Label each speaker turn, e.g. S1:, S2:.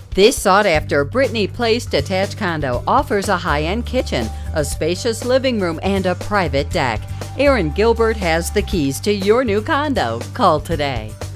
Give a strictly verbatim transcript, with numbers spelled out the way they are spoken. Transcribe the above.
S1: This sought-after Brittany Place detached condo offers a high-end kitchen, a spacious living room, and a private deck. Aaron Gilbert has the keys to your new condo. Call today.